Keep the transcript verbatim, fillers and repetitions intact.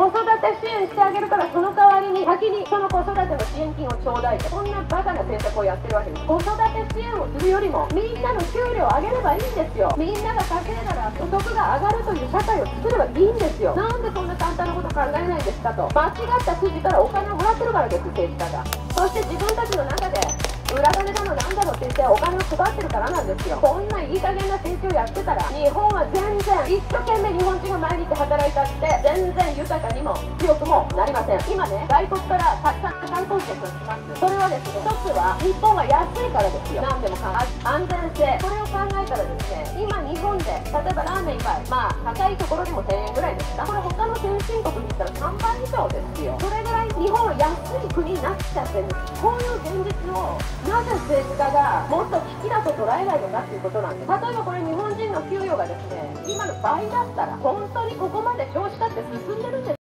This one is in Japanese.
子育て支援してあげるから、その代わりに先にその子育ての支援金をちょうだいと、こんなバカな政策をやってるわけです。子育て支援をするよりもみんなの給料を上げればいいんですよ。みんなが稼いだら所得が上がるという社会を作ればいいんですよ。なんでそんな簡単なこと考えないんですかと。間違った筋からお金をもらってるからです、政治家が。そして自分たちの中で裏金だのなんだのって言ってお金を配ってるからなんですよ。こんないい加減な政治をやってたら、日本は全然一生懸命日本人が毎日働いたって全然豊かにも強くもなりません。今ね、外国からたくさん観光客が来ます。それはですね、一つは日本が安いからですよ。何でもか安全性、これを考えたらですね、今日本で例えばラーメンいっぱい、まあ高いところでもせんえんぐらいですか、これ他の先進国に行ったらさんばい以上ですよ。それぐらい日本は安い国になっちゃってるんです。こういう現実をなぜ政治家がもっと危機だと捉えないのかっていうことなんです。例えばこれ日本人の給与がですね、今の倍だったら本当にここまで少子化って進んでるんです